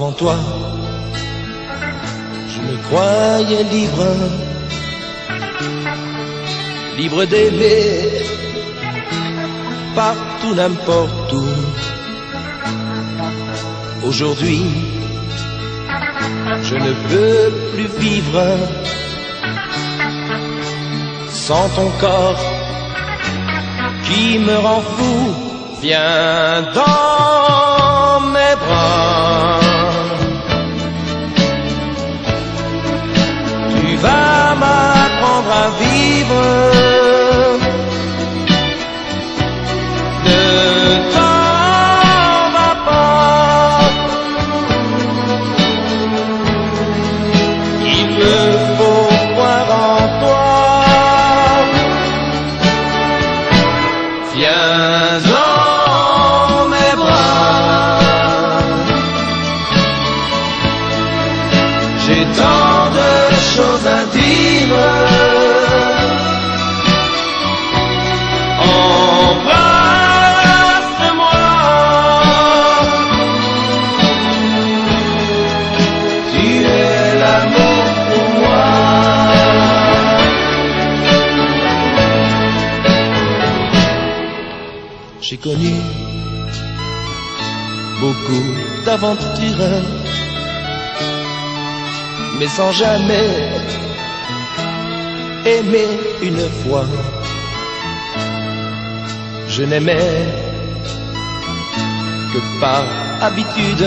Avant toi, je me croyais libre, libre d'aimer partout, n'importe où. Aujourd'hui, je ne peux plus vivre sans ton corps qui me rend fou. Viens dans mes bras, tu vas m'apprendre à vivre. Ne t'en va pas, il me faut croire en toi. Viens dans mes bras, j'ai tant de choses à dire. Embrasse-moi, tu es l'amour pour moi. J'ai connu beaucoup d'aventures, mais sans jamais aimer une fois. Je n'aimais que par habitude.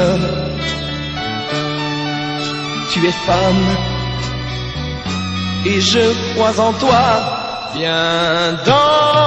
Tu es femme et je crois en toi. Viens dans